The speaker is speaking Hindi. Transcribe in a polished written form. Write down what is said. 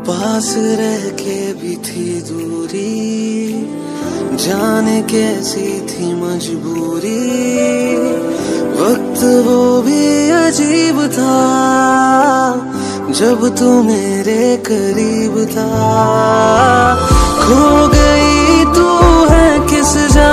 पास रह के भी थी दूरी, जाने कैसी थी मजबूरी। वक्त वो भी अजीब था जब तू मेरे करीब था। खो गई तू है किस